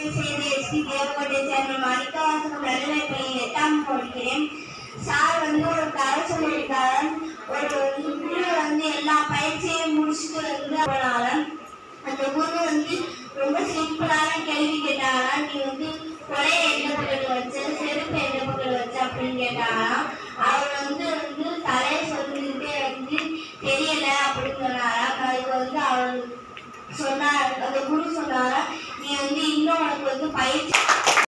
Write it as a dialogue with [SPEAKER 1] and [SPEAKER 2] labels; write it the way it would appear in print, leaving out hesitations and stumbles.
[SPEAKER 1] சேர்ந்த எஸ்பி தேவகோட்டை சேர்ந்த மாணிக்கவாசகம் நடுநிலைப்பள்ளியில் 8ஆம் படிக்கிறேன். சார் ஒரு கதை சொல்லியிருக்காரு. ஒரு குரு எல்லா பயிற்சியையும் முடிச்சுட்டு போனால அந்த குரு ரொம்ப சிம்பிளான கேள்வி கேட்டாங்க. நீ கொலையை எந்த பக்கத்தில் வச்ச, செருப்பு எந்த பக்கத்தில் வச்ச அப்படின்னு கேட்டாங்க. அவர் தலையை சொல்லிக்கிட்டே தெரியல அப்படின்னு சொன்னாராம். அதுக்கு அவர் சொன்னார், அந்த குரு சொன்னாரா, நீ இன்னும் உனக்கு பயிற்சி